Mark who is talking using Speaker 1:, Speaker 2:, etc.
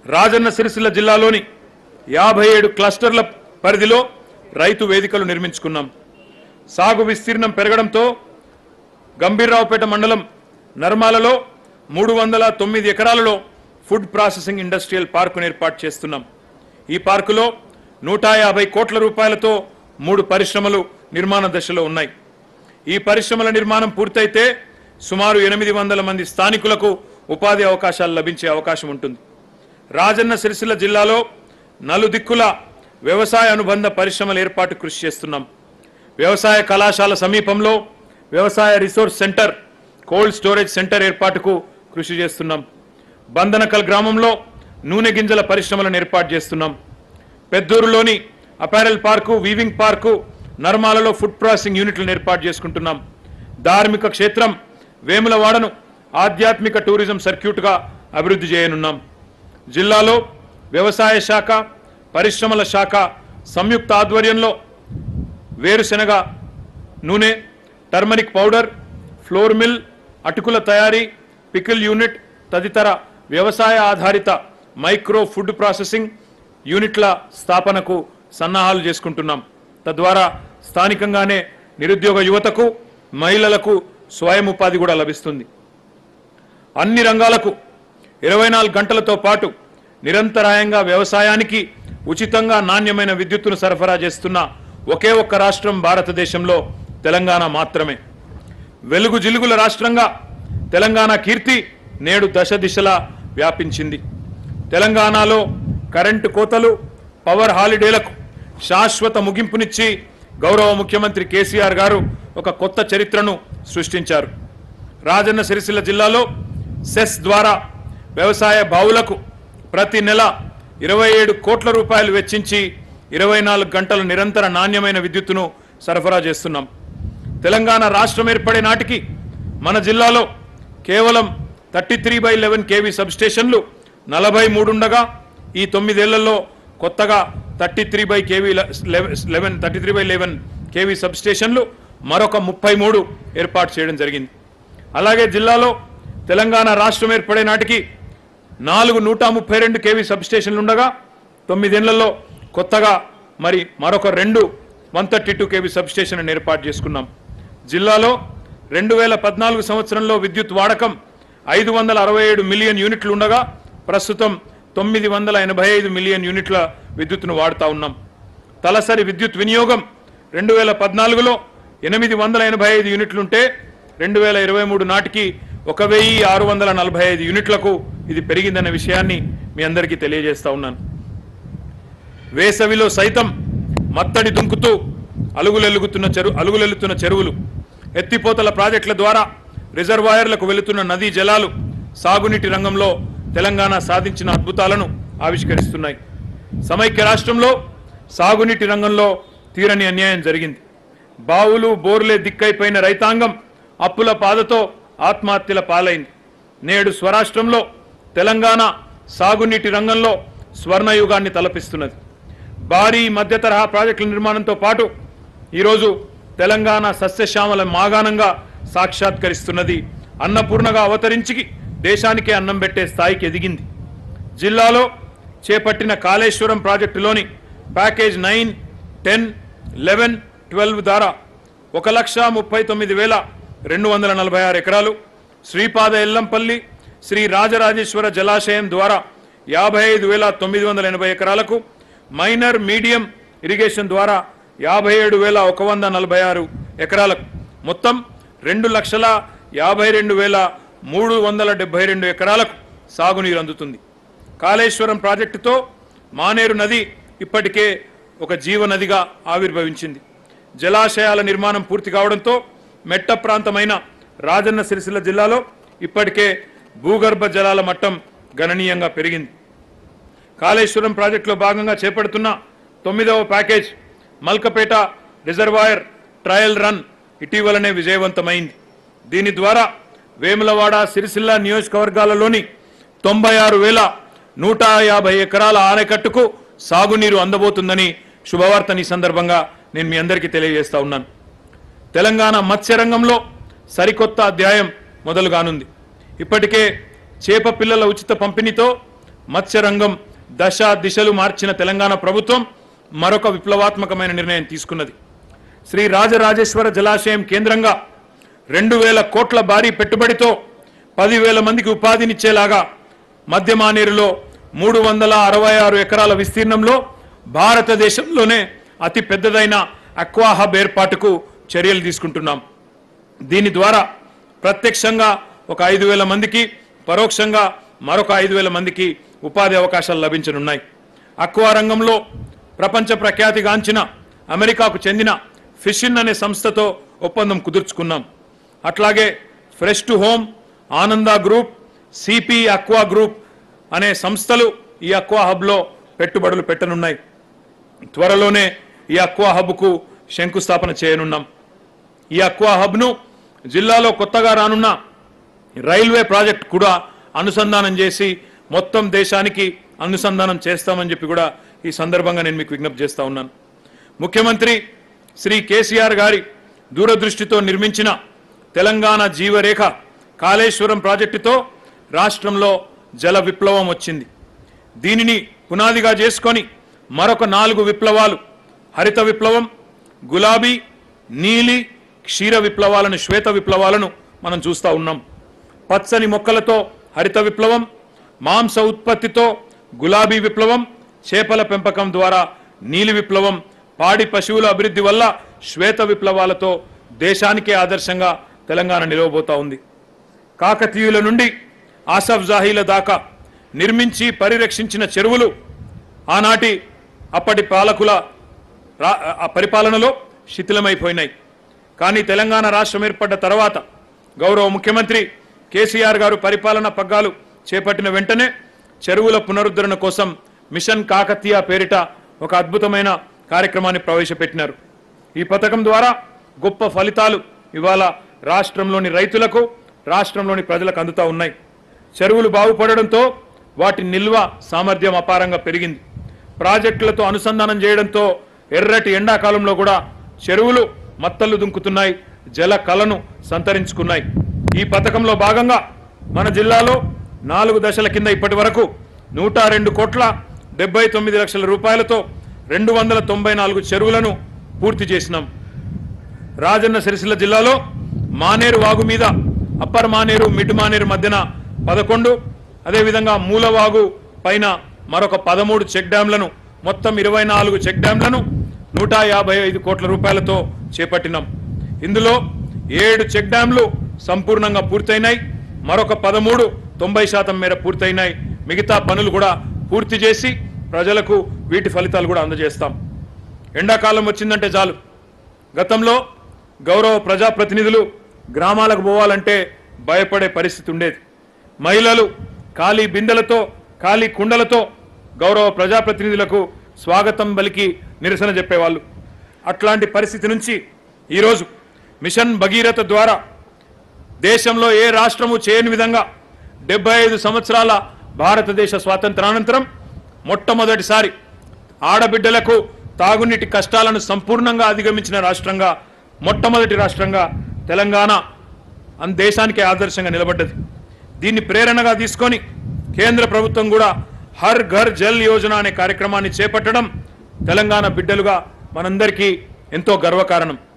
Speaker 1: రాజన్న సిరిసిల్ల జిల్లాలోని 57 క్లస్టర్ల పరిధిలో రైతు వేదికలు నిర్మించుకున్నాం. సాగు విస్తీర్ణం పెరగడంతో గంభీర్రావుపేట మండలం నర్మాలలో 309 ఎకరాలలో ఫుడ్ ప్రాసెసింగ్ ఇండస్ట్రియల్ పార్కును ఏర్పాటు చేస్తున్నాం. ఈ పార్కులో 150 కోట్ల రూపాయలతో 3 పరిశ్రమలు నిర్మాణ దశలో ఉన్నాయి. ఈ పరిశ్రమల నిర్మాణం పూర్తయితే సుమారు 800 మంది స్థానికులకు ఉపాధి అవకాశాలు లభించే అవకాశం ఉంటుంది. రాజన్న సిరిసిల్ల జిల్లాలో నలుదిక్కుల వ్యవసాయ అనుబంధ పరిశ్రమల ఏర్పాటు కృషి చేస్తున్నాం. వ్యవసాయ కళాశాల సమీపంలో వ్యవసాయ resource centre, cold storage centre ఏర్పాటుకు కృషి చేస్తున్నాం. బందనకల్ గ్రామంలో నూనె గింజల పరిశ్రమలను ఏర్పాటు చేస్తున్నాం. పెద్దూరులోని అపారెల్ పార్కు, వీవింగ్ పార్కు, నర్మాలలో ఫుడ్ ప్రాసెసింగ్ యూనిట్లను ఏర్పాటు చేసుకుంటున్నాం. ధార్మిక క్షేత్రం వేములవాడను ఆధ్యాత్మిక టూరిజం సర్క్యూట్గా అభివృద్ధి చేయనున్నాం. జిల్లాలో వ్యవసాయ శాఖ, పరిశ్రమల శాఖ సంయుక్త ఆధ్వర్యంలో వేరుశెనగ నూనె, టర్మరిక్ పౌడర్, ఫ్లోర్ మిల్, అటుకుల తయారీ, పికిల్ యూనిట్ తదితర వ్యవసాయ ఆధారిత మైక్రో ఫుడ్ ప్రాసెసింగ్ యూనిట్ల స్థాపనకు సన్నాహాలు చేసుకుంటున్నాం. తద్వారా స్థానికంగానే నిరుద్యోగ యువతకు, మహిళలకు స్వయం ఉపాధి కూడా లభిస్తుంది. అన్ని రంగాలకు 24 గంటలతో పాటు నిరంతరాయంగా వ్యవసాయానికి ఉచితంగా నాణ్యమైన విద్యుత్తును సరఫరా చేస్తున్న ఒకే ఒక్క రాష్ట్రం భారతదేశంలో తెలంగాణ మాత్రమే. వెలుగు జిలుగుల రాష్ట్రంగా తెలంగాణ కీర్తి నేడు దశ దిశలా వ్యాపించింది. తెలంగాణలో కరెంటు కోతలు, పవర్ హాలిడేలకు శాశ్వత ముగింపునిచ్చి గౌరవ ముఖ్యమంత్రి కేసీఆర్ గారు ఒక కొత్త చరిత్రను సృష్టించారు. రాజన్న సిరిసిల్ల జిల్లాలో సెస్ ద్వారా వ్యవసాయ బావులకు ప్రతి నెల 27 కోట్ల రూపాయలు వెచ్చించి 24 గంటల నిరంతర నాణ్యమైన విద్యుత్తును సరఫరా చేస్తున్నాం. తెలంగాణ రాష్ట్రం ఏర్పడే నాటికి మన జిల్లాలో కేవలం 33/11 kV సబ్స్టేషన్లు 43 ఉండగా ఈ 9 ఏళ్లలో కొత్తగా 33/11 kV సబ్స్టేషన్లు మరొక 33 ఏర్పాటు చేయడం జరిగింది. అలాగే జిల్లాలో తెలంగాణ రాష్ట్రం ఏర్పడే నాటికి 132 kV సబ్స్టేషన్లు ఉండగా 9 ఏళ్లలో కొత్తగా మరొక 2 132 kV సబ్స్టేషన్లను ఏర్పాటు చేసుకున్నాం. జిల్లాలో 2014 సంవత్సరంలో విద్యుత్ వాడకం 567 మిలియన్ యూనిట్లు ఉండగా ప్రస్తుతం 985 మిలియన్ యూనిట్ల విద్యుత్తును వాడుతూ ఉన్నాం. తలసరి విద్యుత్ వినియోగం 2014లో 885 యూనిట్లుంటే 2023 నాటికి 1645 యూనిట్లకు ఇది పెరిగిందన్న విషయాన్ని మీ అందరికీ తెలియజేస్తా ఉన్నాను. వేసవిలో సైతం మత్తడి దుంకుతూ అలుగులెల్లుతున్న చెరువులు, ఎత్తిపోతల ప్రాజెక్టుల ద్వారా రిజర్వాయర్లకు వెళుతున్న నదీ జలాలు సాగునీటి రంగంలో తెలంగాణ సాధించిన అద్భుతాలను ఆవిష్కరిస్తున్నాయి. సమైక్య రాష్ట్రంలో సాగునీటి రంగంలో తీరని అన్యాయం జరిగింది. బావులు, బోర్లే దిక్కైపోయిన రైతాంగం అప్పుల పాదతో ఆత్మహత్యల పాలైంది. నేడు స్వరాష్ట్రంలో తెలంగాణ సాగునీటి రంగంలో స్వర్ణయుగాన్ని తలపిస్తున్నది. భారీ మధ్య తరహా ప్రాజెక్టుల నిర్మాణంతో పాటు ఈరోజు తెలంగాణ సస్యశ్యామల మాగాణంగా సాక్షాత్కరిస్తున్నది. అన్నపూర్ణగా అవతరించి దేశానికే అన్నం పెట్టే స్థాయికి ఎదిగింది. జిల్లాలో చేపట్టిన కాళేశ్వరం ప్రాజెక్టులోని ప్యాకేజ్ 9, 10, 11, 12 ద్వారా 1,39,246 ఎకరాలు, శ్రీపాద ఎల్లంపల్లి, శ్రీ రాజరాజేశ్వర జలాశయం ద్వారా 55,980 ఎకరాలకు, మైనర్ మీడియం ఇరిగేషన్ ద్వారా 57,146 ఎకరాలకు మొత్తం 2,52,372 ఎకరాలకు సాగునీరు అందుతుంది. కాళేశ్వరం ప్రాజెక్టుతో మానేరు నది ఇప్పటికే ఒక జీవనదిగా ఆవిర్భవించింది. జలాశయాల నిర్మాణం పూర్తి కావడంతో మెట్ట ప్రాంతమైన రాజన్న సిరిసిల్ల జిల్లాలో ఇప్పటికే భూగర్భ జలాల మట్టం గణనీయంగా పెరిగింది. కాళేశ్వరం ప్రాజెక్టులో భాగంగా చేపడుతున్న 9వ package Malkapet reservoir trial run ఇటీవలనే విజయవంతమైంది. దీని ద్వారా వేములవాడ, సిరిసిల్ల నియోజకవర్గాలలోని 96,150 ఎకరాల ఆనకట్టుకు సాగునీరు అందబోతుందని శుభవార్తని సందర్భంగా నేను మీ అందరికీ తెలియజేస్తా ఉన్నాను. తెలంగాణ మత్స్యరంగంలో సరికొత్త అధ్యాయం మొదలుగానుంది. ఇప్పటికే చేప పిల్లల ఉచిత పంపిణీతో మత్స్య రంగం దశ దిశలు మార్చిన తెలంగాణ ప్రభుత్వం మరొక విప్లవాత్మకమైన నిర్ణయం తీసుకున్నది. శ్రీ రాజరాజేశ్వర జలాశయం కేంద్రంగా 2000 కోట్ల భారీ పెట్టుబడితో 10,000 మందికి ఉపాధినిచ్చేలాగా మధ్య మానేరులో 366 ఎకరాల విస్తీర్ణంలో భారతదేశంలోనే అతి పెద్దదైన అక్వా హబ్ ఏర్పాటుకు చర్యలు తీసుకుంటున్నాం. దీని ద్వారా ప్రత్యక్షంగా ఒక 5,000 మందికి, పరోక్షంగా మరొక 5,000 మందికి ఉపాధి అవకాశాలు లభించనున్నాయి. అక్వా రంగంలో ప్రపంచ ప్రఖ్యాతిగాంచిన అమెరికాకు చెందిన ఫిషిన్ అనే సంస్థతో ఒప్పందం కుదుర్చుకున్నాం. అట్లాగే fresh to home, Ananda group, C P aqua group అనే సంస్థలు ఈ అక్వా హబ్లో పెట్టుబడులు పెట్టనున్నాయి. త్వరలోనే ఈ అక్వా హబ్కు శంకుస్థాపన చేయనున్నాం. ఈ అక్వా హబ్ను జిల్లాలో కొత్తగా రానున్న రైల్వే ప్రాజెక్ట్ కూడా అనుసంధానం చేసి మొత్తం దేశానికి అనుసంధానం చేస్తామని చెప్పి కూడా ఈ సందర్భంగా నేను మీకు విజ్ఞప్తి చేస్తా ఉన్నాను. ముఖ్యమంత్రి శ్రీ కేసీఆర్ గారి దూరదృష్టితో నిర్మించిన తెలంగాణ జీవరేఖ కాళేశ్వరం ప్రాజెక్టుతో రాష్ట్రంలో జల విప్లవం వచ్చింది. దీనిని పునాదిగా చేసుకొని మరొక 4 విప్లవాలు, హరిత విప్లవం, గులాబీ, నీలి, క్షీర విప్లవాలను, శ్వేత విప్లవాలను మనం చూస్తూ ఉన్నాం. పచ్చని మొక్కలతో హరిత విప్లవం, మాంస ఉత్పత్తితో గులాబీ విప్లవం, చేపల పెంపకం ద్వారా నీలి విప్లవం, పాడి పశువుల అభివృద్ధి వల్ల శ్వేత విప్లవాలతో దేశానికే ఆదర్శంగా తెలంగాణ నిలవబోతా ఉంది. కాకతీయుల నుండి ఆసఫ్ జాహీల దాకా నిర్మించి పరిరక్షించిన చెరువులు ఆనాటి అప్పటి పాలకుల పరిపాలనలో శిథిలమైపోయినాయి. కానీ తెలంగాణ రాష్ట్రం ఏర్పడ్డ తర్వాత గౌరవ ముఖ్యమంత్రి కేసీఆర్ గారు పరిపాలన పగ్గాలు చేపట్టిన వెంటనే చెరువుల పునరుద్ధరణ కోసం మిషన్ కాకతీయ పేరిట ఒక అద్భుతమైన కార్యక్రమాన్ని ప్రవేశపెట్టినారు. ఈ పథకం ద్వారా గొప్ప ఫలితాలు ఇవాళ రాష్ట్రంలోని రైతులకు, రాష్ట్రంలోని ప్రజలకు అందుతూ ఉన్నాయి. చెరువులు బాగుపడడంతో వాటి నిల్వ సామర్థ్యం అపారంగా పెరిగింది. ప్రాజెక్టులతో అనుసంధానం చేయడంతో ఎర్రటి ఎండాకాలంలో కూడా చెరువులు మత్తళ్లు దుంకుతున్నాయి, జల కళను సంతరించుకున్నాయి. ఈ పథకంలో భాగంగా మన జిల్లాలో 4 దశల కింద ఇప్పటి వరకు 102,79,00,000 రూపాయలతో 294 చెరువులను పూర్తి చేసినాం. రాజన్న సిరిసిల్ల జిల్లాలో మానేరు వాగు మీద అప్పర్ మానేరు, మిడ్ మానేరు మధ్యన 11, అదేవిధంగా మూలవాగు పైన మరొక 13 చెక్ డ్యాంలను, మొత్తం 24 చెక్ డ్యాంలను 155 కోట్ల రూపాయలతో చేపట్టినాం. ఇందులో 7 చెక్ డ్యాంలు సంపూర్ణంగా పూర్తయినాయి, మరొక 13 90% మేర పూర్తయినాయి. మిగతా పనులు కూడా పూర్తి చేసి ప్రజలకు వీటి ఫలితాలు కూడా అందజేస్తాం. ఎండాకాలం వచ్చిందంటే చాలు, గతంలో గౌరవ ప్రజాప్రతినిధులు గ్రామాలకు పోవాలంటే భయపడే పరిస్థితి ఉండేది. మహిళలు ఖాళీ బిందెలతో, ఖాళీ కుండలతో గౌరవ ప్రజాప్రతినిధులకు స్వాగతం పలికి నిరసన చెప్పేవాళ్ళు. అట్లాంటి పరిస్థితి నుంచి ఈరోజు మిషన్ భగీరథ ద్వారా దేశంలో ఏ రాష్ట్రము చేయని విధంగా 75 సంవత్సరాల భారతదేశ స్వాతంత్రానంతరం మొట్టమొదటిసారి ఆడబిడ్డలకు తాగునీటి కష్టాలను సంపూర్ణంగా అధిగమించిన రాష్ట్రంగా, మొట్టమొదటి రాష్ట్రంగా తెలంగాణ దేశానికి ఆదర్శంగా నిలబడ్డది. దీన్ని ప్రేరణగా తీసుకొని కేంద్ర ప్రభుత్వం కూడా హర్ ఘర్ జల్ యోజన అనే కార్యక్రమాన్ని చేపట్టడం తెలంగాణ బిడ్డలుగా మనందరికీ ఎంతో గర్వకారణం.